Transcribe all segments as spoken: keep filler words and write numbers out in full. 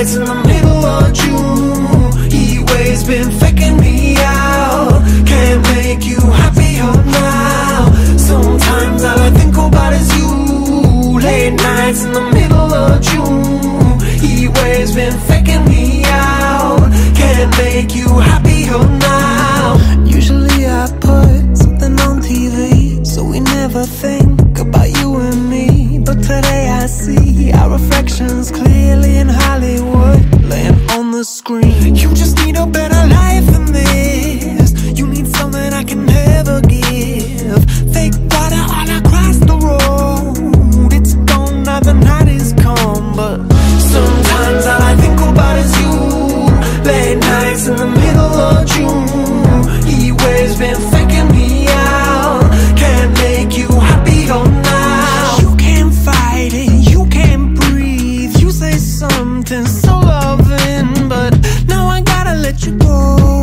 nights in the middle of June. Heat waves been faking me out. Can't make you happier now. Sometimes all I think about is you. Late nights in the middle of June. Heat waves been faking me out. Can't make you happier now. Usually I put something on T V, so we never think about you and me. But today I see our reflections clearly in Hollywood, laying on the screen. You just need a better life than this. You need something I can never give. Fake water all across the road. It's gone now, the night is come. But sometimes all I think about is you. Late nights in the middle of June. Heat waves been faking me out. Can't make you happier now. You can't fight it, you can't breathe. You say something so loving, but now I gotta let you go.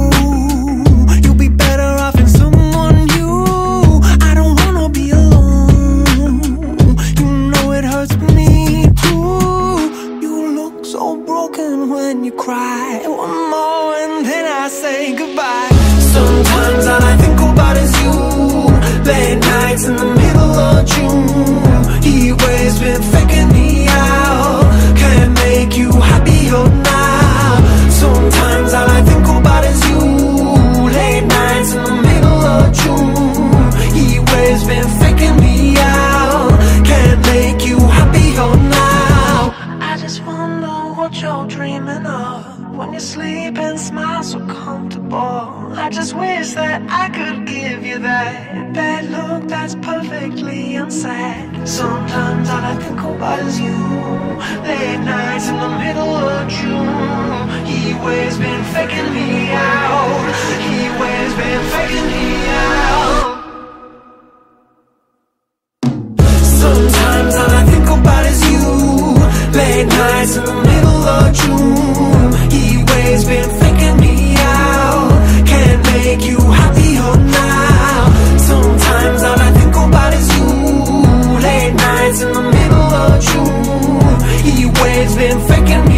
You'll be better off in someone new. I don't wanna be alone. You know it hurts me too. You look so broken when you cry. One more and then I say goodbye. Sometimes all I think about is you. Late nights in the middle of June. Heat waves been faking me out. Can't make you happier now. Sometimes all I think about is you. Late nights in the middle of June. Heat waves been faking me out. Can't make you happier now. I just wonder what you're dreaming of when you sleep and smile so comfortable. I just wish that I could give you that bad look that's perfectly unsaid. Sometimes all I think about is you. Late nights in the middle of June. Heat waves been faking me out. Heat waves been faking me out. Sometimes all I think about is you. Late nights in the middle of June. Heat waves been faking me out. Can't make you happier now. Sometimes all I think about is you. Late nights in the middle of June. Heat waves been faking me